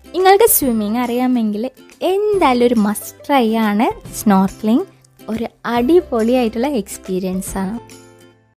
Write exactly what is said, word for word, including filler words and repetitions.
നിങ്ങൾക്ക് സ്വിമ്മിങ് അറിയാമെങ്കിൽ എന്തായാലും ഒരു മസ്റ്റ് ട്രൈ ആണ് സ്നോർക്കലിംഗ്. ഒരു അടിപൊളിയായിട്ടുള്ള എക്സ്പീരിയൻസ് ആണ്.